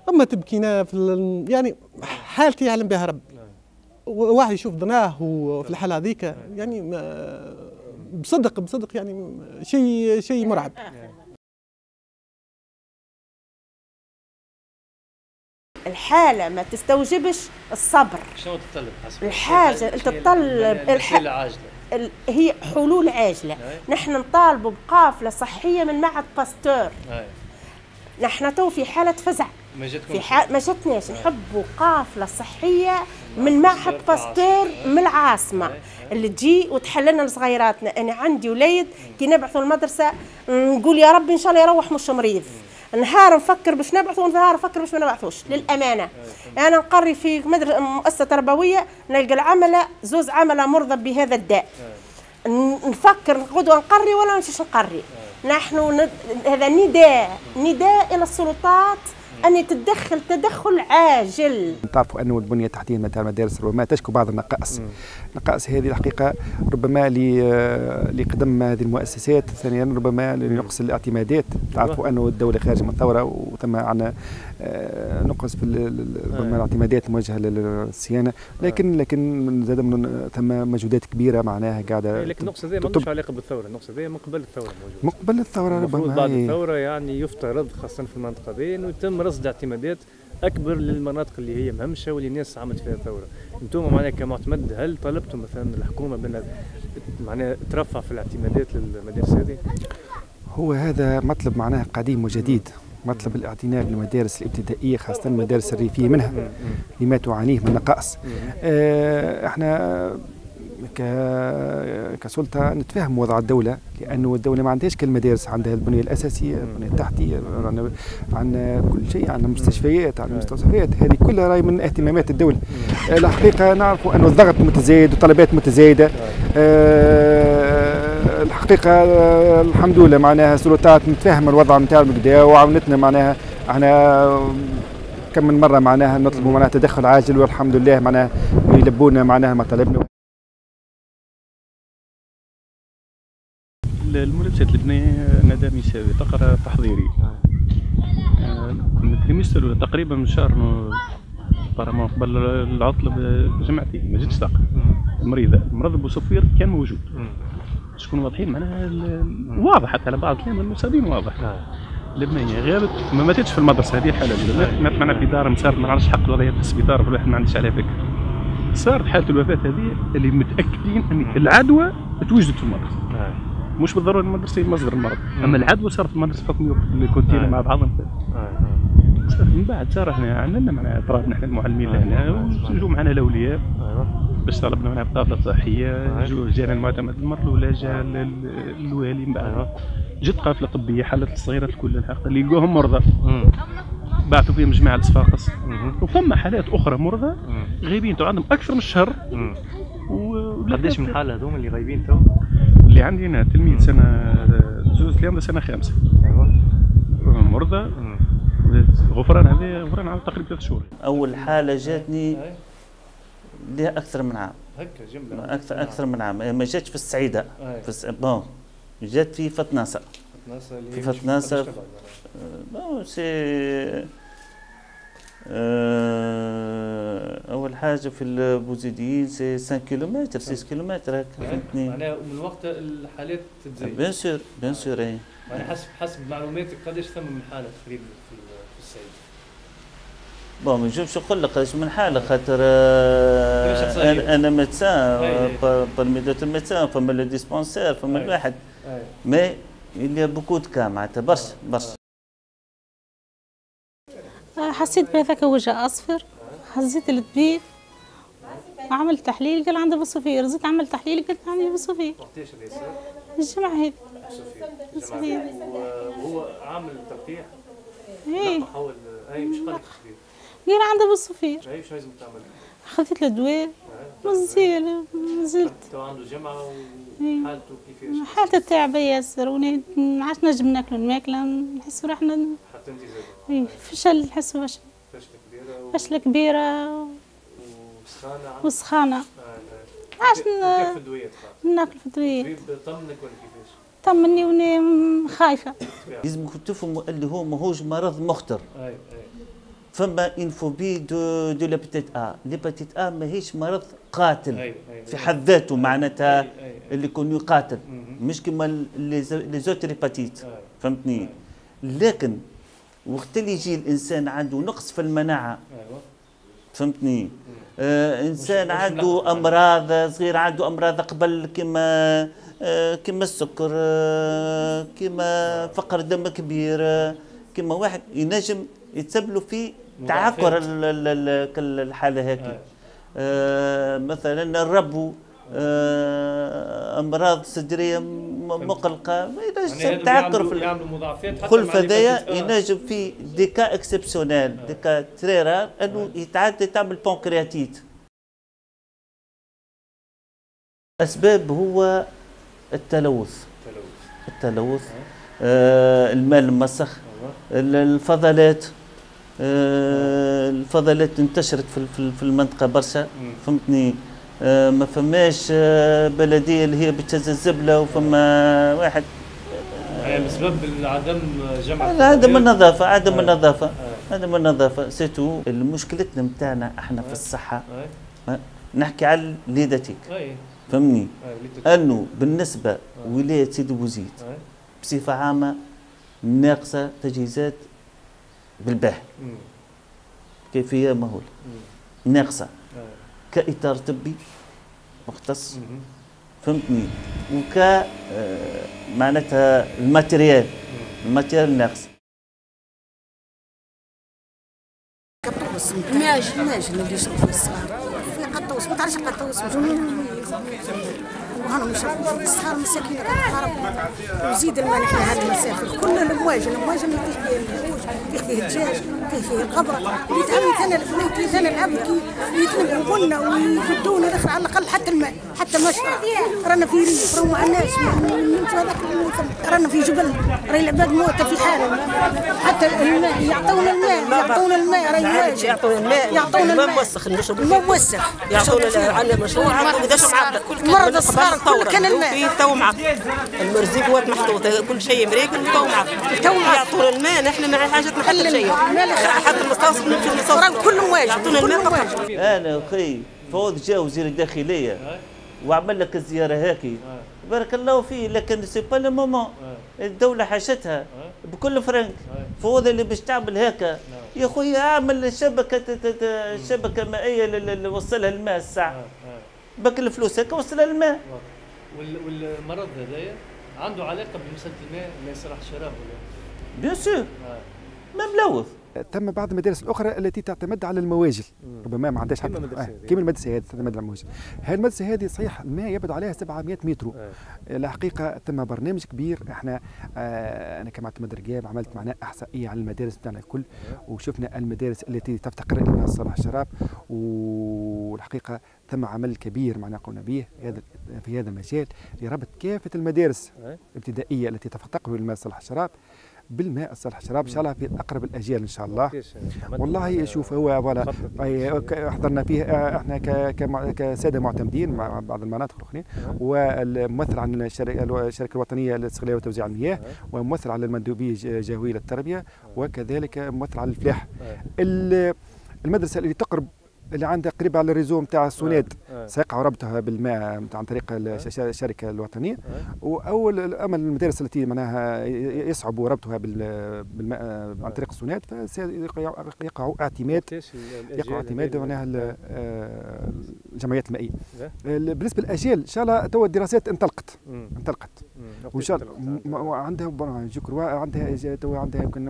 اما تبكينا في يعني حالتي يعلم بها ربي. واحد يشوف ضناه وفي الحاله هذيك يعني بصدق يعني شيء مرعب. الحالة ما تستوجبش الصبر. شنو تتطلب حسب الحاجة تتطلب هي حلول عاجلة. نحن نطالبوا بقافلة صحية من معهد باستور. نحن تو في حالة فزع. ما جتناش نحبوا قافلة صحية من معهد باستور من العاصمة اللي تجي وتحللنا لصغيراتنا. أنا عندي وليد كي نبعثوا المدرسة نقول يا رب إن شاء الله يروح مش مريض. نهار نفكر باش نبعثوا ونهار نفكر باش ما نبعثوش. للأمانة أنا نقري في مؤسسة تربوية نلقى العملة زوز عملة مرضى بهذا الداء. نفكر نقعدوا نقري ولا مش نقري. نحن هذا نداء إلى السلطات أن تتدخل تدخل عاجل. تعرفوا أن البنية التحتية نتاع المدارس ربما تشكو بعض النقائص. النقائص هذه الحقيقة ربما لقدم هذه المؤسسات، ثانيا ربما لنقص الاعتمادات. تعرفوا أن الدولة خارجة من ثورة وثم عندنا نقص في ربما الاعتمادات الموجهة للصيانة، لكن زاد ثم مجهودات كبيرة معناها قاعدة. لكن النقص هذا ما عندوش علاقة بالثورة، النقص هذا من قبل الثورة موجود. من قبل الثورة ربما بعد الثورة يعني يفترض خاصة في المنطقة هذه إنه يتم رصد اعتمادات أكبر للمناطق اللي هي مهمشة واللي الناس عملت فيها ثورة. أنتم معناها كمعتمد هل طلبتم مثلا الحكومة بأن معناها ترفع في الاعتمادات للمدارس هذه؟ هو هذا مطلب معناه قديم وجديد، مطلب الاعتناء بالمدارس الابتدائية خاصة المدارس الريفية منها لما تعانيه من نقائص. احنا كسلطة نتفاهم وضع الدولة، لأنه الدولة ما عندهاش كالمدارس، عندها البنية الأساسية، البنية التحتية، عندنا كل شيء، عندنا مستشفيات، عندنا مستوصفات، هذه كلها راهي من اهتمامات الدولة. الحقيقة نعرف أنه الضغط متزايد وطلبات متزايدة. الحقيقة الحمد لله معناها السلطات متفاهمة الوضع نتاعهم كدا وعاونتنا. معناها احنا كم من مرة معناها نطلبوا معناها تدخل عاجل والحمد لله معناها يلبونا معناها مطالبنا. الملابسات البنية نادر نسائي تقرا تحضيري. التلاميذ تقريبا من شهر طالما قبل العطلة بجمعتي ما جاتش طاقة. المرض بوصفير كان موجود. شكون واضحين معناها واضح حتى على بعض الكلام المصابين واضح. البنية غابت ما ماتتش في المدرسة هذه الحالة الأولى، مات معنا في دار مسار ما نعرفش حق الوضعية في السبيطار والواحد ما عنديش عليها فكرة. صارت حالة الوفاة هذه اللي متأكدين أن العدوى توجدت في المدرسة. مش بالضروره المدرسه هي مصدر المرض، اما العدوى صارت في المدرسه حكم الكونتين مع بعضهم. من بعد صار احنا عندنا معناها اطراف نحن المعلمين لهنا ونجوا معنا الاولياء باش طلبنا منها قافله صحيه. جانا المعتمد المره الاولى جا الوالي، من بعد جت قافله طبيه حلت الصغيرات الكل الحق اللي لقوهم مرضى بعثوا فيهم جماعه الصفاقس. وفما حالات اخرى مرضى غايبين تو عندهم اكثر من شهر. قداش من حاله هذوما اللي غايبين تو؟ اللي عندي انا تلميذ سنه زوز اليوم سنه خامسه. مرضى غفران هذه غفران على تقريبا 3 شهور. اول حاله جاتني لها اكثر من عام. هكا جمله اكثر من عام. ما جاتش في السعيده، بون جات في فتناسه. في فتناسه بون سي اول حاجه في البوزيديين سي 5 كيلومتر 6 كيلومتر هكا فهمتني. معناها ومن وقت الحالات تتزايد. بيان سور اي. يعني حسب معلوماتك قداش ثم من حاله تقريبا في السعيد؟ بون ما نجمش نقول لك قداش من حاله خاطر انا ميدسان برمي دوتر ميدسان فما لو ديسبونسير فما الواحد مي اللي بوكو دو معناتها برشا. حسيت بهذاك وجه اصفر، هزيت الطبيب وعملت تحليل قال عندي بالصفير، زدت عملت تحليل قلت عندي بالصفير. وقتاش هذا صار؟ الجمعة هذه. بالصفير. وهو عامل تلقيح؟ ايه. حول مش قال بالصفير. قال عندي بالصفير. شو لازم تعمل؟ خذيت له دواء نزلت. تو عنده جمعة وحالته كيفاش؟ حالته تعبة ياسر ما عادش نجم ناكلوا الماكلة نحس روحنا. حتى انت زاد؟ ايه فشل نحس فشل. فشلة كبيرة وسخانة. عادش ناكل في الدويات. طمنك ولا كيفاش؟ طمني وني خايفة. لازم تفهموا اللي هو ماهوش مرض مخطر. فما اون فوبي دو لابيتيت ا. لابيتيت ا ماهيش مرض قاتل في حد ذاته، معناتها اللي يكون يقاتل، مش كما لي زوتر هيباتيت، فهمتني؟ لكن وقت اللي يجي الانسان عنده نقص في المناعه، فهمتني؟ انسان عنده امراض صغيره، عنده امراض قبل كما السكر، كما فقر دم كبير، كما واحد ينجم يتسبلوا في تعكر الحاله هيك. مثلا الربو، امراض صدريه مقلقه، ينجم تعكر في الخلف هذايا، ينجم في ديكا اكسبسيونيل، ديكا تري رار انه يتعدى تعمل بانكرياتيت. اسباب هو التلوث، الماء المسخ، الفضلات، الفضلات انتشرت في المنطقه برشا، فهمتني؟ ما فماش بلديه اللي هي بتهز الزبله، وفما واحد بسبب عدم جمع عدم النظافه، عدم النظافه سيتو. مشكلتنا نتاعنا احنا في الصحه، نحكي على ليداتيك، فهمني؟ انه بالنسبه ولايه سيدي بوزيد بصفه عامه ناقصه تجهيزات بالباه، كيفيه مهوله، ناقصه كاطار طبي مختص، فهمتني؟ وك معناتها الماتيريال ناقص. قطوس ماجن اللي يشرب في الصغار، في قطوس ما تعرفش قطوس وهنا يشربوا في الصغار مساكين كتهرب، وزيد الماء نحن هذه المسافه كل الامواج اللي فيه الحوش، فيه الدجاج، فيه الغبره، اللي تعمل ثاني العبد كي يتنبهوا لنا ويفدونا داخل على الاقل حتى الماء، حتى مشرب رانا في ريف، راهو مع الناس رانا في جبل، راهي العباد موتى في حالهم، حتى الماء يعطونا الماء راهي واجب، يعطونا الماء موسخ نشرب الماء موسخ، يعطونا على مشروع وقداش معطل، مرض الصغار كل كان الماء تو معطل، المرزيقوات محطوطه كل شيء مريكل تو معطل، يعطونا الماء نحن ما حاجتنا حتى شيء، حتى المصاص نمشي نصوص كلهم واجب، يعطونا الماء. انا اخي فوض جا وزير الداخليه وعمل لك الزياره هاكي، بارك الله فيه، لكن سي با لو مومون، الدوله حاجتها بكل فرنك. فوضى اللي باش تعمل هكا يا خويا اعمل شبكه مائيه اللي وصلها الماء الساعه، بك الفلوس هكا وصلها الماء. والمرض هذايا عنده علاقه بمساله الماء ما يصلح الشراب ولا؟ بيان سور، ما ملوث. تم بعض المدارس الاخرى التي تعتمد على المواجل، ربما ما عندهاش حتى كيما المدرسه هذه تعتمد على المواجل. هذه المدرسه هذه صحيح الماء يبعد عليها 700 متر. الحقيقه تم برنامج كبير، احنا انا كمعتمد رقاب عملت معنا احصائيه على المدارس بتاعنا الكل، وشفنا المدارس التي تفتقر الى الماء صالح الشراب، والحقيقه ثم عمل كبير معنا قمنا به في هذا المجال لربط كافه المدارس الابتدائيه التي تفتقر الى الماء صالح الشراب بالماء الصالح الشراب ان شاء الله في اقرب الاجيال ان شاء الله. والله شوف هو فوالا حضرنا فيه احنا كساده معتمدين مع بعض المناطق الاخرين، والممثل عن الشركه الوطنيه للاستغلال وتوزيع المياه، وممثل على المندوبيه جهويه للتربيه، وكذلك ممثل على الفلاح. المدرسه اللي تقرب اللي عندها قريبه على الريزو نتاع السوناد سيقع ربطها بالماء عن طريق الشركه الوطنيه، اما المدارس التي معناها يصعب ربطها بالماء عن طريق السوناد فسيقع اعتماد معناها الجمعيات المائيه. بالنسبه للاجيال ان شاء الله تو الدراسات انطلقت وان شاء الله عندها عندها تو عندها يمكن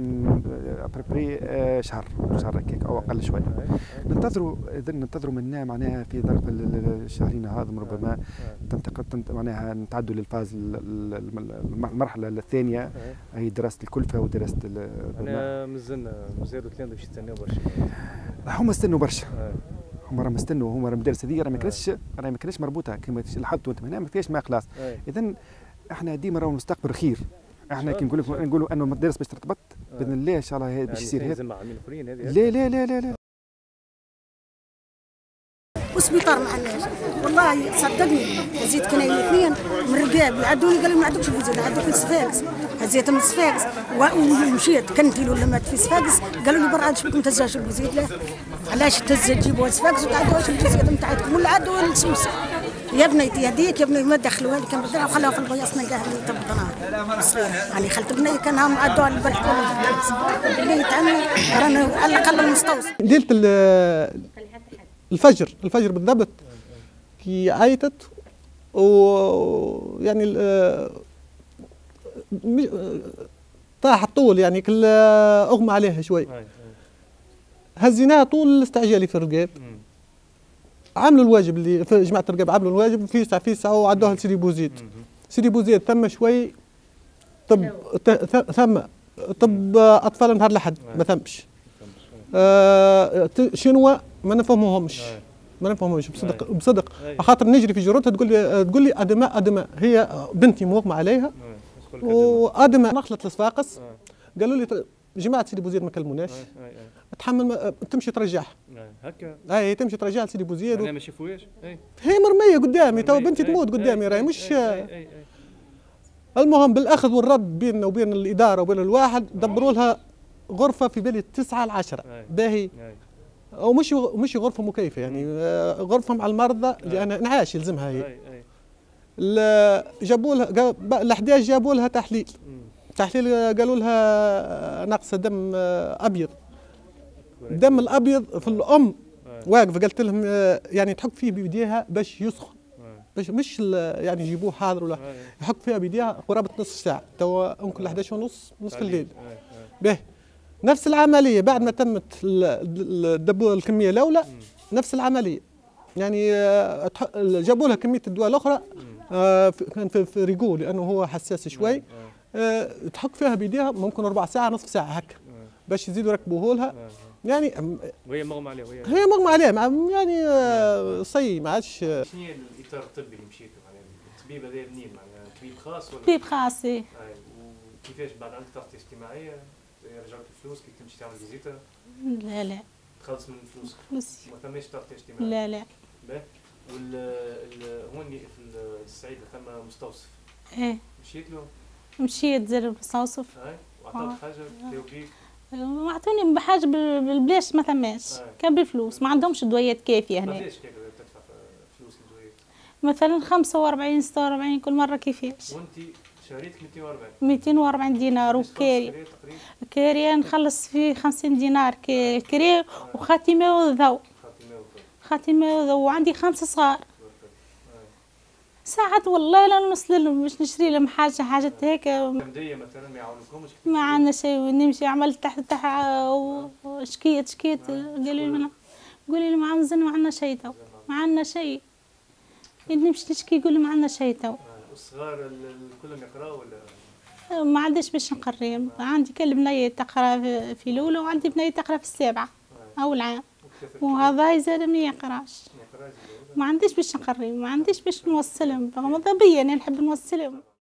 بريبري شهر هكاك او اقل شويه. ننتظروا منا معناها في ظرف الشهرين هذم ربما معناها نتعدوا للفاز المرحله الثانيه، هي دراسه الكلفه ودراسه انا مازالوا ثلاثه باش يستناو برشا. هما استنوا برشا، هما استنوا، المدارس هذه راهي ما كانتش مربوطه كما لاحظتوا انتم هنا ما فيهاش ماء خلاص. اذا احنا ديما راهو نستقبل خير، احنا كي نقولوا انه المدارس باش ترتبط باذن الله ان شاء الله باش يصير هذا. لا وسبيطار ما عندناش. والله صدقني هزيت كنا الاثنين من رقاب يعدوني قالوا ما عندكش الفيزا عندك الصفاقس. هزيت من الصفاقس ومشيت كنت له لما في صفاقس قالوا لي برا عادش بكم تهزاش الفيزا. لا علاش تهز تجيبوا صفاقس وتعدوش الفيزا نتاعكم ولا عدوا لسمسه. يا بنيتي هذيك يا بني ما دخلوها لي كان بدنا وخلاها في البياص نلقاها لي تبقى صغيره يعني خلت بني كان هم عدوا على البلد كله اللي تعمل رانا على الاقل المستوصف. ليله الفجر بالضبط كي عيطت ويعني طاح الطول يعني كل اغمى عليها شوي. هزيناها طول الاستعجالي في الرقاب. عملوا الواجب اللي في جماعه الرقاب عملوا الواجب في ساعه وعدوها لسيدي بوزيد. سيدي بوزيد ثم شوي ثم طب اطفال نهار الاحد ما ثمش. شنو ما نفهموهمش بصدق خاطر نجري في جرتها تقول لي ادماء هي بنتي مغمى عليها وادماء نخلط الصفاقس. قالوا لي جماعه سيدي بوزيد ما كلموناش تحمل تمشي ترجعها هكا اي تمشي ترجعها لسيدي بوزيد انا ما شافوهاش هي مرميه قدامي تو بنتي تموت قدامي راهي مش المهم بالاخذ والرد بيننا وبين الاداره وبين الواحد دبروا لها غرفه في بالي 9 ل 10 باهي او مش غرفه مكيفه يعني غرفه مع المرضى لان انعاش يلزمها هي. جابوا لها ال11 جابوا لها تحليل قالوا لها نقص دم ابيض. الدم الابيض في الام واقف قلت لهم يعني تحك فيه بيديها باش يسخن باش مش يعني يجيبوه حاضر ولا يحك فيها بيديها قرابه نصف ساعه تو يمكن 11 ونص نصف الليل. باهي نفس العمليه بعد ما تمت الدبوه الكميه الاولى نفس العمليه يعني جابوا لها كميه الدواء الاخرى كان في ريقو لانه هو حساس شوي تحك فيها بيديها ممكن ربع ساعه نصف ساعه هكا باش يزيدوا يركبوه لها يعني وهي مغمى عليها هي مغمى عليها يعني صي ما عادش. شنو هي الاطار الطبي اللي مشيتوا معناها الطبيب هذا منين معناها طبيب خاص ولا طبيب خاص ايه وكيفاش بعد عندك تغطيه اجتماعيه رجعت الفلوس كي تمشي تعمل فيزيتا؟ لا تخلص من الفلوس ما ثماش تغطيه لا اجتماعيه باهي هون في الصعيد ثم مستوصف ايه مشيت له؟ مشيت زر المستوصف وعطاك حاجه كلاو بيك؟ ما عطوني بحاجه بالبلاش ما ثماش كان بالفلوس ما عندهمش دويات كافيه هنا. قداش تدفع فلوس للدويات؟ مثلا 45 46 كل مره كيفاش. وانت شريتك 240 دينار وكاري كاري نخلص فيه 50 دينار كاري وخاتمه وضوء وعندي 5 صغار. ساعات والله لا نوصل لهم باش نشري لهم حاجه هيك. مديه مثلا ما يعاونوكمش؟ ما عندنا شيء نمشي عملت تحت شكيت قالوا لي ما عندنا شيء تو ما عندنا شيء نمشي نشكي يقول لي ما عندنا شيء تو. والصغار كلهم يقراوا ولا؟ ما عنديش باش نقريهم عندي كل بنيه تقرا في الاولى وعندي بنيه تقرا في السابعه اول عام وهذا زاد ما يقراش. ما عنديش باش نقريهم ما عنديش باش نوصلهم ماذا بيا انا نحب نوصلهم.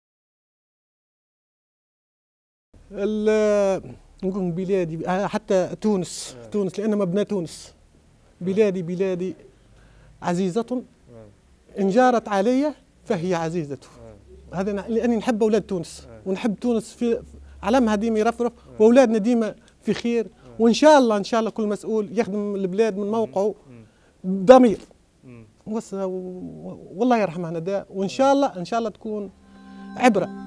نقول بلادي حتى تونس لأن مبنى تونس بلادي عزيزة إن جارت علي فهي عزيزة. هذا لأني نحب أولاد تونس ونحب تونس في علمها ديما يرفرف وأولادنا ديما في خير وإن شاء الله كل مسؤول يخدم البلاد من موقعه ضمير والله يرحمها نداء وإن شاء الله تكون عبرة